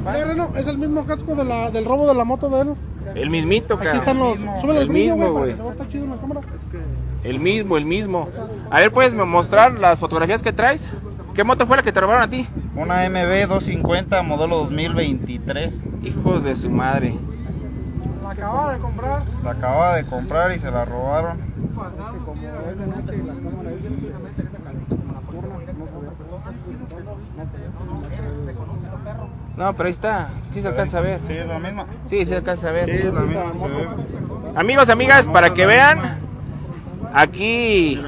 Reno, es el mismo casco del robo de la moto de él. El mismito, cara. Aquí están los... Súbele el brillo, mismo, güey, para que se vea tan chido en la cámara. El mismo. A ver, ¿puedes mostrar las fotografías que traes? ¿Qué moto fue la que te robaron a ti? Una MB 250 modelo 2023. Hijos de su madre. La acababa de comprar. La acababa de comprar y se la robaron. Es que como es de noche y la cámara es No, pero ahí está. Sí se alcanza a ver. Sí, es la misma. Sí, se alcanza a ver. Sí, es la misma. Se ve. Amigos, amigas, para que vean, aquí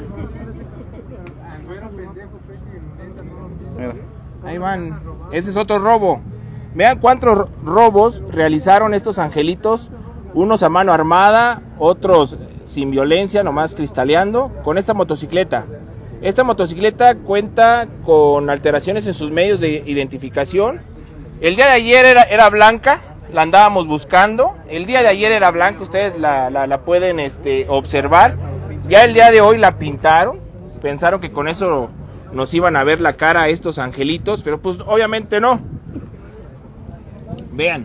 Mira. ahí van. Ese es otro robo. Vean cuántos robos realizaron estos angelitos. Unos a mano armada, otros sin violencia, nomás cristaleando, con esta motocicleta. Esta motocicleta cuenta con alteraciones en sus medios de identificación. El día de ayer era blanca, la andábamos buscando. El día de ayer era blanca, ustedes la pueden observar. Ya el día de hoy la pintaron. Pensaron que con eso nos iban a ver la cara a estos angelitos, pero pues obviamente no. Vean.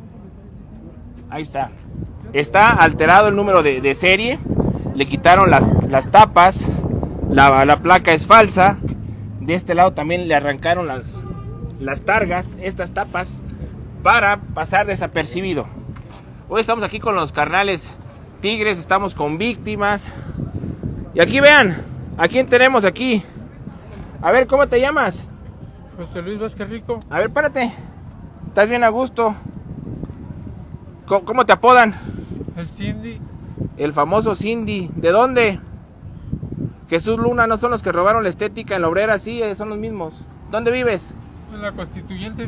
Ahí está. Está alterado el número de serie. Le quitaron las tapas. La placa es falsa. De este lado también le arrancaron las targas, estas tapas, para pasar desapercibido. Hoy estamos aquí con los carnales Tigres. Estamos con víctimas. Y aquí vean, ¿a quién tenemos aquí? A ver, ¿cómo te llamas? José Luis Vázquez Rico. A ver, párate. ¿Estás bien a gusto? ¿Cómo te apodan? El Cindy. El famoso Cindy. ¿De dónde? Jesús Luna, no son los que robaron la estética en la Obrera, sí, son los mismos. ¿Dónde vives? En la Constituyente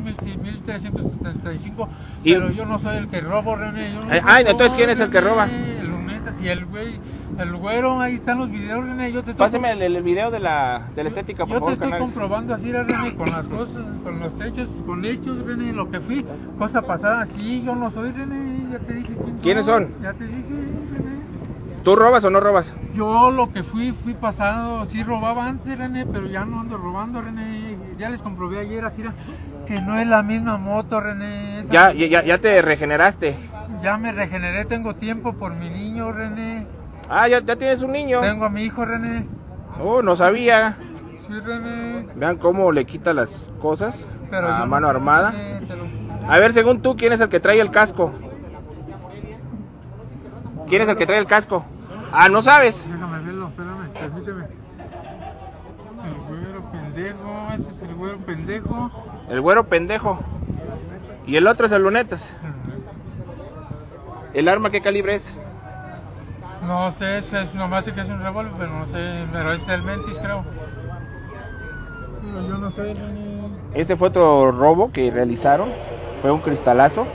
1375, pero yo no soy el que robo, René. Yo no entonces ¿quién es el que roba? El Lunetas y el güey, el güero, ahí están los videos, René. Yo te estoy Pásame el video de la estética, por favor. Yo te estoy comprobando así, René, con las cosas, con los hechos, René, lo que fui, cosa pasada, sí, yo no soy, René, ya te dije ¿Quiénes son? Ya te dije, René. ¿Tú robas o no robas? Yo lo que fui pasado, sí robaba antes, René, pero ya no ando robando, René. Ya les comprobé ayer, así que no es la misma moto, René. Ya te regeneraste. Ya me regeneré, tengo tiempo por mi niño, René. Ah, ya tienes un niño. Tengo a mi hijo, René. Oh, no sabía. Sí, René. Vean cómo le quita las cosas pero a yo mano no sé, armada. René, A ver, según tú, ¿quién es el que trae el casco? ¿Quién es el que trae el casco? Ah, ¿no sabes? Déjame verlo, espérame, permíteme. El güero pendejo, ese es el güero pendejo. El güero pendejo. Y el otro es el Lunetas. ¿El arma qué calibre es? No sé, es nomás sé que es un revólver, pero no sé, pero es el Mentis, creo. Pero yo no sé, Ese fue otro robo que realizaron. Fue un cristalazo.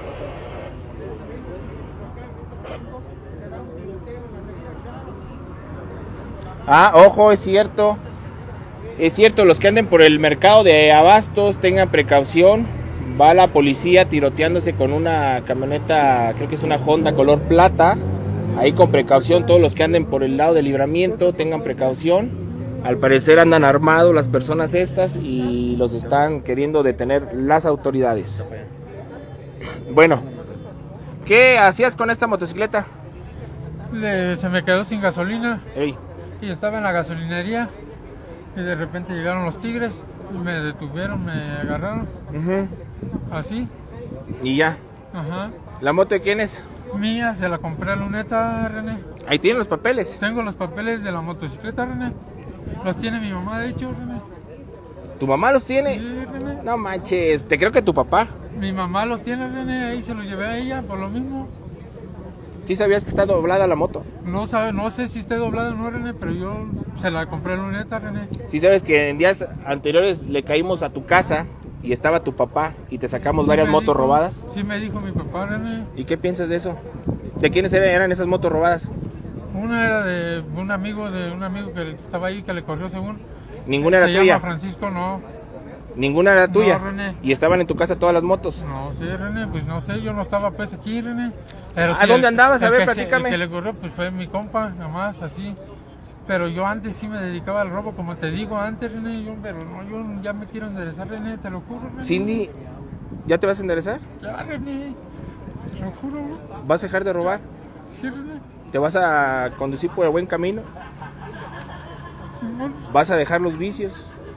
Ah, ojo, es cierto. Es cierto, los que anden por el mercado de abastos, tengan precaución. Va la policía tiroteándose con una camioneta, creo que es una Honda color plata. Ahí con precaución, todos los que anden por el lado del Libramiento, tengan precaución. Al parecer andan armados las personas estas y los están queriendo detener las autoridades. Bueno, ¿qué hacías con esta motocicleta? se me quedó sin gasolina. Ey. Y estaba en la gasolinería y de repente llegaron los tigres y me detuvieron, me agarraron. Así. Y ya. Ajá. ¿La moto de quién es? Mía, se la compré a Luneta, René. Ahí tienen los papeles. Tengo los papeles de la motocicleta, René. Los tiene mi mamá, de hecho, René. ¿Tu mamá los tiene? Sí, René. No manches, te creo que tu papá. Mi mamá los tiene, René, ahí se los llevé a ella por lo mismo. ¿Sí sabías que está doblada la moto? No sé si esté doblada o no, René, pero yo se la compré a Luneta, René. ¿Sí sabes que en días anteriores le caímos a tu casa y estaba tu papá y te sacamos varias motos robadas? Sí me dijo mi papá, René. ¿Y qué piensas de eso? ¿De quiénes eran esas motos robadas? Una era de un amigo que estaba ahí, que le corrió según. ¿Ninguna era tuya? Se llama Francisco, no. ¿Ninguna era tuya? No, René. ¿Y estaban en tu casa todas las motos? No sé, René, pues no sé, yo no estaba pues aquí, René. Pero ¿A dónde andabas? A ver, platícame. El que le corrió pues fue mi compa, nada más, así. Pero yo antes sí me dedicaba al robo, como te digo antes, René, pero no, yo ya me quiero enderezar, René, te lo juro, René. Cindy, ¿Ya te vas a enderezar? Ya, René. Te lo juro. ¿Vas a dejar de robar? Sí, René. ¿Te vas a conducir por el buen camino? Simón. ¿Vas a dejar los vicios?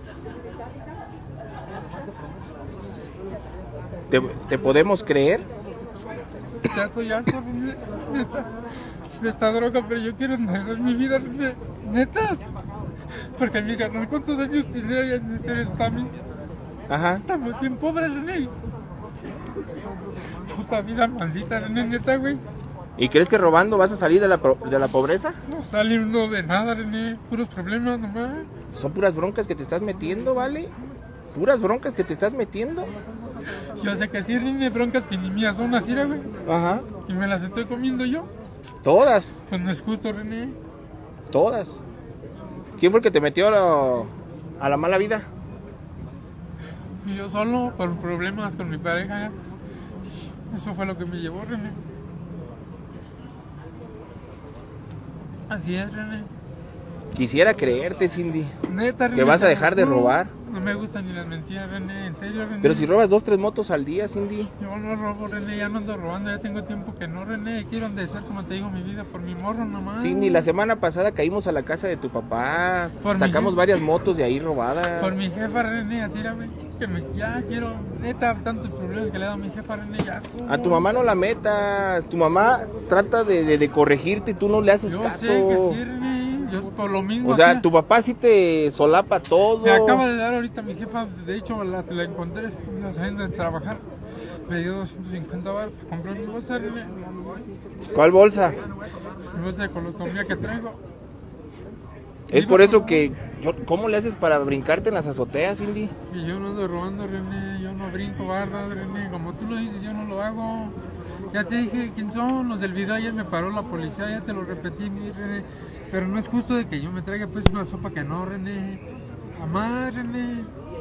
¿Te podemos creer? Ya estoy harto, René. Neta. De esta droga, pero yo quiero enderezar mi vida, René. Neta. Porque mi carnal, ¿cuántos años tiene ya en ser Stami? Ajá. Estamos bien pobres, René. Puta vida maldita, René, neta, güey. ¿Y crees que robando vas a salir de la pobreza? No sale uno de nada, René. Puros problemas nomás. Son puras broncas que te estás metiendo, ¿vale? Puras broncas que te estás metiendo. Yo sé que sí, René, broncas que ni mías son así, güey. Ajá. Y me las estoy comiendo yo. Todas, Pues no es justo, René. todas. ¿Quién fue el que te metió a la mala vida? Y yo solo, por problemas con mi pareja. Eso fue lo que me llevó, René. Así es, René. Quisiera creerte, Cindy. Neta, René. ¿Que vas a te dejar lo de juro. robar? No me gustan ni las mentiras, René. En serio, René. Pero si robas 2-3 motos al día, Cindy. Yo no robo, René. Ya no ando robando. Ya tengo tiempo que no, René. Quiero enderezar, como te digo, mi vida por mi morro nomás. Cindy, la semana pasada caímos a la casa de tu papá. Por mi Sacamos jefe. varias motos de ahí robadas. Por mi jefa, René. Así era, güey. Que ya quiero. Neta, tantos problemas que le he dado a mi jefa, René. Ya estuvo. A tu mamá no la metas. Tu mamá trata de corregirte y tú no le haces Yo caso. sé que sí, René. Yo por lo mismo. O sea, hacía. tu papá sí te solapa todo. Me acaba de dar ahorita mi jefa, de hecho la encontré, iba saliendo de trabajar. Me dio 250 baros para comprar mi bolsa, René. ¿Cuál bolsa? Mi bolsa de colotomía que traigo. Es por eso que... ¿Cómo le haces para brincarte en las azoteas, Cindy? Y yo no ando robando, René. Yo no brinco bardas, René. Como tú lo dices, yo no lo hago. Ya te dije quién son. Los del video ayer me paró la policía. Ya te lo repetí, mi René. Pero no es justo de que yo me traiga pues una sopa que no, René. Jamás, René.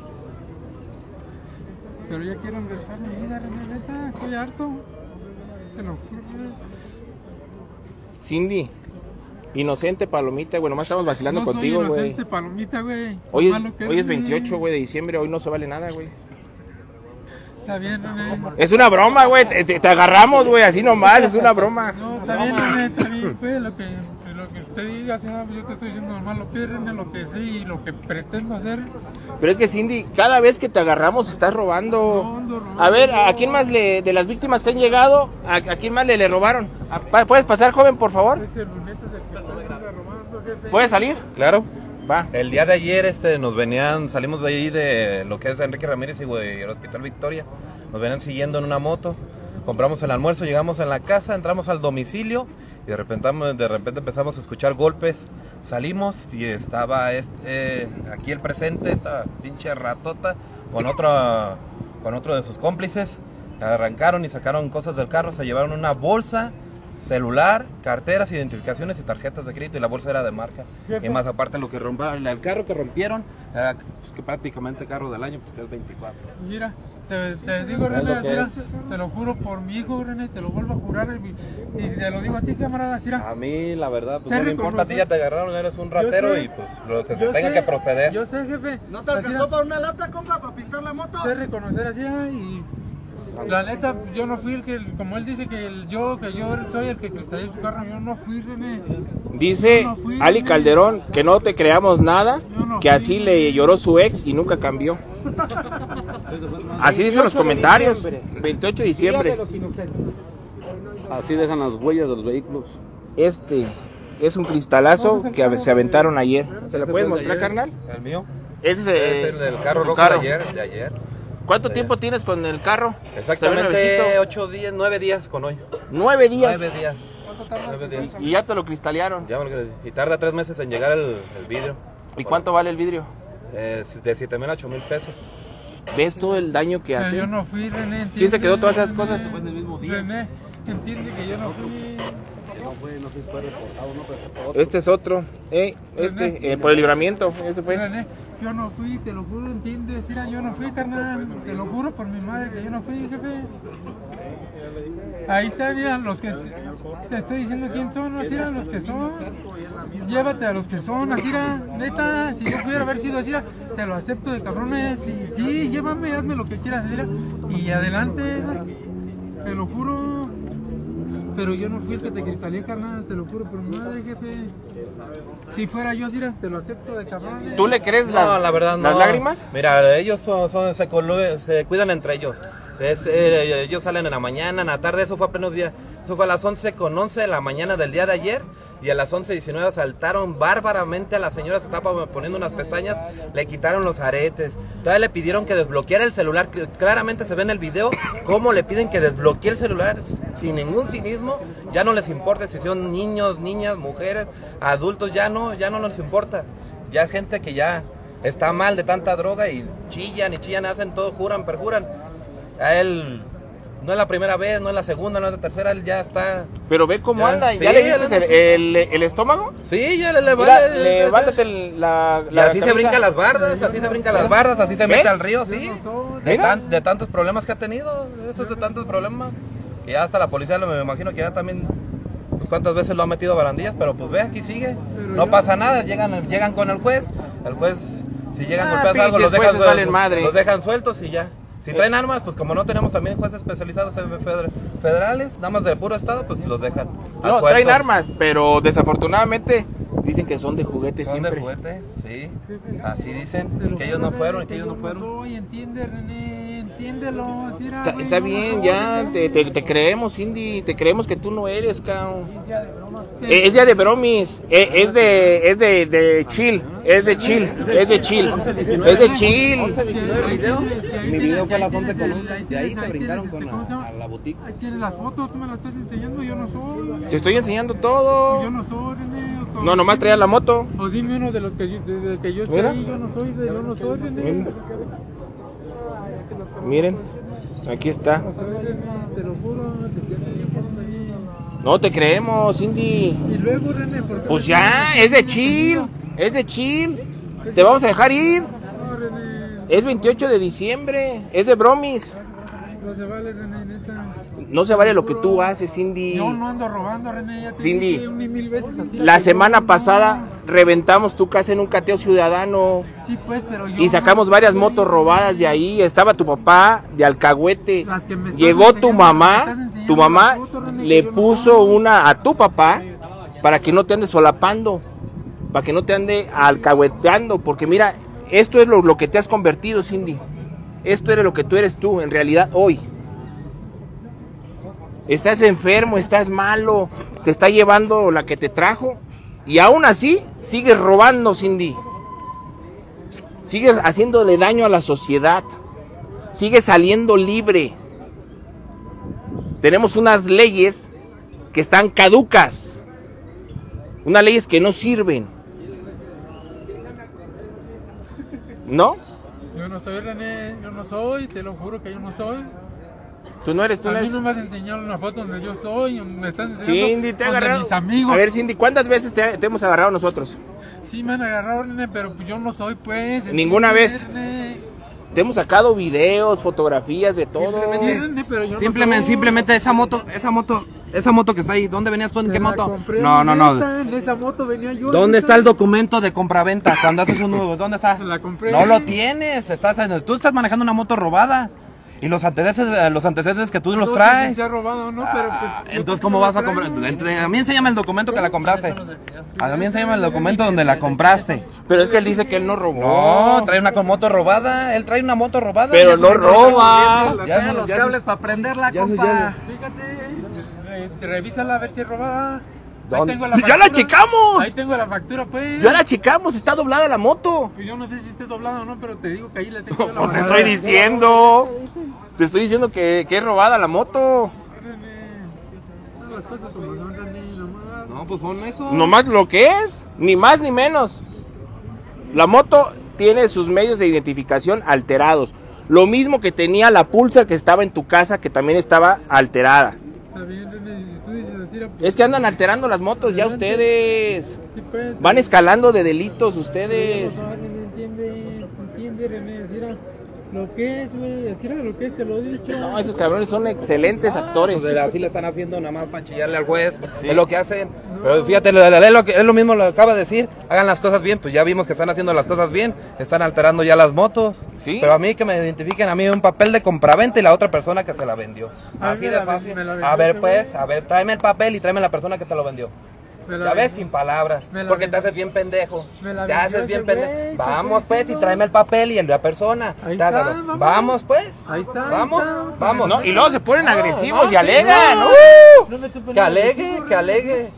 Pero ya quiero enderezar mi vida, René, neta. Estoy harto. Te lo juro, René. Cindy, inocente palomita, güey, nomás estamos vacilando No contigo, soy güey. inocente, palomita, güey. Hoy Lo malo que es eres, 28, güey, de diciembre, hoy no se vale nada, güey. Está bien, René. Es una broma, güey, te agarramos, güey, así nomás, es una broma. No, está bien, René, está bien, güey. Lo que usted diga, señor, yo te estoy diciendo normal, lo que es, René, lo que sé y lo que pretendo hacer. Pero es que, Cindy, cada vez que te agarramos estás robando. No, ando robando. A ver, ¿a quién más de las víctimas que han llegado, a quién más le robaron? ¿Puedes pasar, joven, por favor? Ese luneta es el que está robando, jefe. ¿Puedes salir? Claro. Va. El día de ayer salimos de ahí de lo que es Enrique Ramírez y el Hospital Victoria. Nos venían siguiendo en una moto. Compramos el almuerzo, llegamos a la casa, entramos al domicilio y de repente empezamos a escuchar golpes. Salimos y estaba aquí el presente, esta pinche ratota con otro de sus cómplices. Arrancaron y sacaron cosas del carro, se llevaron una bolsa, celular, carteras, identificaciones y tarjetas de crédito, y la bolsa era de marca. Y más aparte lo que rompieron, el carro que rompieron era pues, que prácticamente carro del año, porque es 24. Mira, te digo, René, mira, te lo juro por mi hijo, René, te lo vuelvo a jurar y te lo digo a ti, camarada, mira. A mí la verdad, pues Sé no me importa, a ti ya te agarraron, eres un ratero sé. y pues lo que se Yo tenga sé, que proceder. Yo sé, jefe. ¿No te alcanzó para una lata, compa, para pintar la moto? Sé reconocer así y la neta, yo no fui el que, como él dice que yo soy el que cristalizó su carro, yo no fui, René. Dice Yo no fui, Ali René. Calderón que no te creamos nada, Yo no que fui. así le lloró su ex y nunca cambió. Así dicen los comentarios. 28 de diciembre. Así dejan las huellas de los vehículos. Este es un cristalazo que se aventaron ayer. ¿Se lo puedes mostrar, carnal? El mío. Ese Es el del carro tu rojo carro. de ayer. ¿Cuánto tiempo tienes con el carro? ¿Se ve Exactamente nuevecito? 8 días, 9 días con hoy. 9 días. 9 días. ¿Cuánto tarda? 9 días. Y ya te lo cristalearon. Ya me lo quiero decir. Y tarda 3 meses en llegar el vidrio. ¿Y cuánto vale el vidrio? De 7,000 a 8,000 pesos. ¿Ves todo el daño que Pero hace? yo no fui, René. ¿Quién se quedó todas esas René, cosas? Fue en el mismo día. René, entiende que yo no fui. No sé si fue reportado, no, pero fue otro. Este es otro. Por el libramiento. Ese fue. René, yo no fui, te lo juro, entiendes. Mira, yo no fui, carnal. Te lo juro por mi madre que yo no fui, jefe. Ahí están, mira, los que te estoy diciendo quién son, así eran los que son. Llévate a los que son, así era, neta, si yo pudiera haber sido así, era, te lo acepto de cabrones, y sí, llévame, hazme lo que quieras, así era, y adelante, te lo juro. Pero yo no fui el que te cristaleé, carnal, te lo juro por mi madre, jefe. Si fuera yo, así era, te lo acepto de cabrones. ¿Tú le crees No, la verdad no. las lágrimas? Mira, ellos se cuidan entre ellos. Ellos salen en la mañana, en la tarde, eso fue a plenos días. Eso fue a las 11:11 de la mañana del día de ayer. Y a las 11:19 asaltaron bárbaramente a la señora, se estaba poniendo unas pestañas, le quitaron los aretes. Todavía le pidieron que desbloqueara el celular. Claramente se ve en el video cómo le piden que desbloquee el celular sin ningún cinismo. Ya no les importa si son niños, niñas, mujeres, adultos, ya no les importa. Ya es gente que ya está mal de tanta droga y chillan, hacen todo, juran, perjuran. A él no es la primera vez, no es la segunda, no es la tercera, él ya está... Pero ve cómo ya, anda, sí, ¿ya le viste el estómago? Sí, ya Mira, levántate la y así se camisa. brinca las bardas, así se mete al río, sí. Mira. De tantos problemas que ha tenido, eso es de tantos problemas. Y ya hasta la policía, me imagino que ya también, pues cuántas veces lo ha metido a barandillas, pero pues ve, aquí sigue. No pasa nada, llegan con el juez, si llegan golpeados algo, los dejan sueltos y ya. Si traen armas, pues como no tenemos también jueces especializados en federales, nada más del puro estado, pues los dejan. No, traen armas, pero desafortunadamente dicen que son de juguete Son siempre. de juguete, sí. Así dicen, que ellos no fueron, que ellos no fueron. Soy, entiende, René, entiéndelo. Así era, güey, Está yo bien, no ya, soy, te creemos, Cindy, te creemos que tú no eres, cabrón. Pero- Es día de bromis, es de chill, es de chill. Mi video fue a las 11:11, de ahí se brincaron a la boutique. Ahí tienes las fotos, tú me las estás enseñando, yo no soy. Te estoy enseñando todo. Yo no soy, René. No, nomás traía la moto. O dime uno de los que yo estoy, Mira. yo no soy, René. Miren, aquí está. No soy, René, te lo juro, te estoy llamando ahí. No te creemos, Cindy. Y luego, René, ¿por qué? Pues ya, es de chill, es de chill. Te vamos a dejar ir. No, René, Es 28 de diciembre, es de bromis. no se vale, René, neta. No se vale lo que tú haces, Cindy. Yo no ando robando, René, ya te Cindy, dije una y mil veces así. La semana pasada reventamos tu casa en un cateo ciudadano Sí, pues, pero yo y sacamos no- varias motos robadas de ahí. Estaba tu papá de Alcahuete. Las que me estás Llegó tu enseñando, mamá, me estás enseñando tu mamá las fotos, René, le que yo no puso soy. una a tu papá para que no te andes solapando, para que no te ande alcahueteando, porque mira, esto es lo que te has convertido, Cindy. Esto es lo que tú eres tú, en realidad, hoy. Estás enfermo, estás malo, te está llevando la que te trajo y aún así sigues robando, Cindy. Sigues haciéndole daño a la sociedad. Sigues saliendo libre. Tenemos unas leyes que están caducas. Unas leyes que no sirven. ¿No? Yo no soy, René, yo no soy, te lo juro que yo no soy. Tú no eres, tú A no mí eres. no me has enseñado una foto donde yo soy, me estás enseñando Cindy, te he donde agarrado. mis amigos. A ver, Cindy, ¿cuántas veces te hemos agarrado nosotros? Sí me han agarrado, René, pero pues yo no soy, pues. Ninguna ¿entiendes, vez. René? Te hemos sacado videos, fotografías de todo. Sí, René, pero yo no Simplemente esa moto que está ahí, ¿dónde venías tú? ¿En soy. qué Me la moto? compré, No. neta, en esa moto venía yo. ¿Dónde neta. está el documento de compraventa cuando haces un nuevo? ¿Dónde está? Me la compré. No lo tienes, tú estás manejando una moto robada. Y los antecedentes que tú los No sé si traes. se ha robado o no, pero pues, Entonces, yo ¿cómo lo vas a traigo. comprar? A mí enséñame el documento que la compraste. A mí enséñame el documento donde la compraste. Pero es que él dice que él no robó. No, trae una moto robada. Él trae una moto robada. Pero Ya no se- roba. Ya los ya cables para prenderla, ya compa. Fíjate, revísala a ver si es robada. Ahí ¿Dónde? tengo la ¡Ya la factura. checamos! Ahí tengo la factura, pues. Ya la checamos, está doblada la moto. Pues yo no sé si esté doblada o no, pero te digo que ahí le tengo yo la Pues te factura. estoy diciendo. Te estoy diciendo que es robada la moto. René, haz las cosas como son, René, nomás. No, pues son eso. Nomás lo que es, ni más ni menos. La moto tiene sus medios de identificación alterados. Lo mismo que tenía la Pulsar que estaba en tu casa, que también estaba alterada. Está bien, René, si tú dices así, pues, Es que andan alterando las motos ya ustedes. sí, pues, Van escalando de delitos ustedes. No, René, entiende, René, así era. Lo que es, güey, así era lo que es, te lo he dicho. No, esos cabrones son excelentes actores. Pues así le están haciendo nada más para chillarle al juez, es lo que hacen. Pero fíjate, es lo mismo lo que acaba de decir, hagan las cosas bien, pues ya vimos que están haciendo las cosas bien, están alterando ya las motos. ¿Sí? Pero a mí que me identifiquen a mí un papel de compraventa y la otra persona que se la vendió. Así de fácil. A ver pues, a ver, tráeme el papel y tráeme la persona que te lo vendió. Ya ves, sin palabras, porque te haces bien pendejo. Te haces bien pendejo. Vamos pues y tráeme el papel y la persona. Vamos pues. Ahí está. Vamos. No, y luego se ponen agresivos y alegan. Que alegue.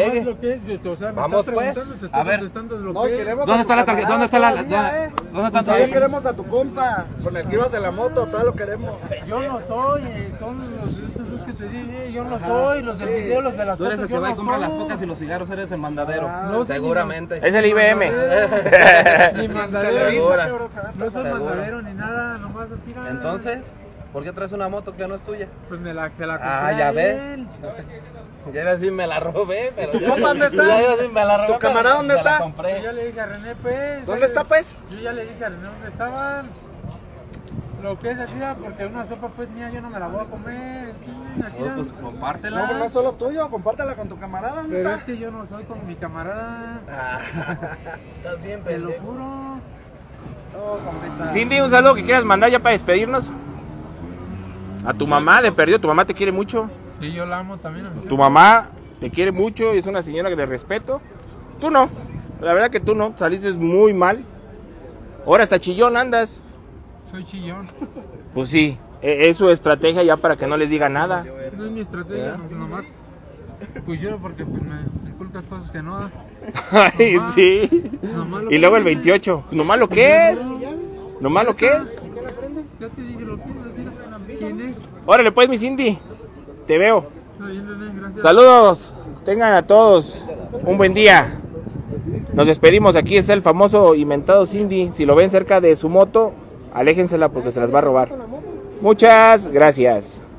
Vamos pues. A ver. ¿Dónde está la tarjeta? ¿Dónde está ¿Dónde está También queremos a tu compa, con el que ibas en la moto, todo lo queremos. Yo no soy, son esos dos que te dije, yo no soy, los del video, los de las Tú eres el fotos, que va y yo compra no las soy. cocas y los cigarros, eres el mandadero. No, seguramente. Es el IBM. Ni mandadero, Segura. no soy mandadero ni nada, nomás así nada. Entonces, ¿por qué traes una moto que no es tuya? Pues se la compré ya a ves. él. Ya iba a decir, me la robé, pero ¿Tu compa dónde está? Ya iba a decir, me la robé, ¿Tu camarada dónde pero me la está? compré. Yo ya le dije a René, pues. ¿Dónde está, pues? Yo ya le dije a René dónde estaban. Lo que es así, porque una sopa pues mía yo no me la voy a comer. Así, Pues compártela. No, no es solo tuyo, compártela con tu camarada, ¿dónde pero está? es que yo no soy con mi camarada. Estás bien, Te lo pendejo. juro. No, compita. Cindy, un saludo que quieras mandar ya para despedirnos. A tu mamá, de perdido, tu mamá te quiere mucho. Y yo la amo también a mi Tu mamá te quiere mucho y es una señora que le respeto. Tú no, la verdad que tú no, saliste muy mal. Ahora hasta chillón andas. Soy chillón. Pues sí, es su estrategia ya para que no les diga nada. No es mi estrategia, nomás. Pues yo porque pues me inculcas cosas que no. Ay, sí. Nomás lo Y luego el que- 28, nomás lo que es. Nomás lo que es. Ya te dije lo que es, así, ¿quién es? Órale pues, mi Cindy, te veo. Está bien, René, gracias. Saludos, tengan a todos un buen día. Nos despedimos, aquí está el famoso inventado Cindy. Si lo ven cerca de su moto, aléjensela porque se las va a robar. Muchas gracias.